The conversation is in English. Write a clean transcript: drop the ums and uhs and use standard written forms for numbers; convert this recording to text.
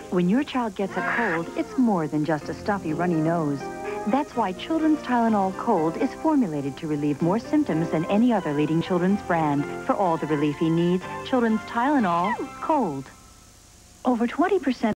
When your child gets a cold, it's more than just a stuffy, runny nose. That's why Children's Tylenol Cold is formulated to relieve more symptoms than any other leading children's brand. For all the relief he needs, Children's Tylenol Cold. Over 20%